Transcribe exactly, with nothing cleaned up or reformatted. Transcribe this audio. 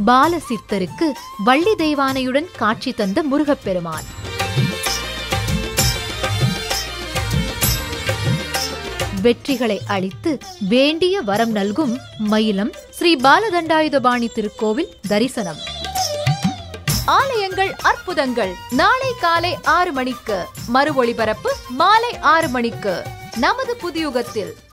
பாலசித்தருக்கு வள்ளி தெய்வானையுடன் காட்சி தந்த முருகப்பெருமான். வெற்றிகளை அளித்து வேண்டிய வரம் நல்கும் மயிலம் ஸ்ரீ பாலதண்டாயுதபாணி திருக்கோவில் தரிசனம். ஆலயங்கள் அற்புதங்கள் நாளை காலை ஆறு மணிக்கு, மறு ஒளிபரப்பு மாலை ஆறு மணிக்கு நமது புதியுகத்தில்.